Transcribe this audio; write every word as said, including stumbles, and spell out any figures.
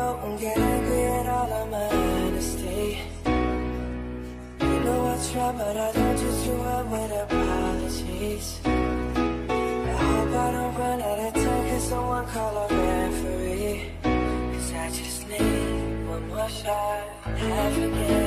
I won't get angry at all of my honesty. You know I try, but I don't do too well with apologies. I hope I don't run out of time, can someone call a referee? Cause I just need one more shot, have again.